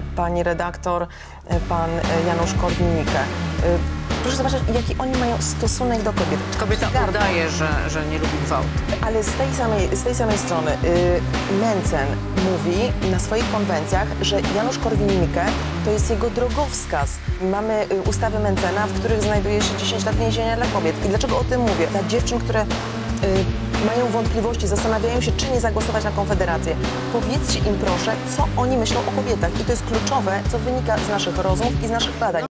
pani redaktor, pan Janusz Korwin-Mikke. Proszę zobaczyć, jaki oni mają stosunek do kobiet. Kobieta udaje, że nie lubi gwałtu. Ale z tej samej strony Mencen mówi na swoich konwencjach, że Janusz Korwin-Mikke to jest jego drogowskaz. Mamy ustawy Mencena, w których znajduje się 10 lat więzienia dla kobiet. I dlaczego o tym mówię? Dla dziewczyn, które mają wątpliwości, zastanawiają się, czy nie zagłosować na Konfederację. Powiedzcie im proszę, co oni myślą o kobietach. I to jest kluczowe, co wynika z naszych rozmów i z naszych badań.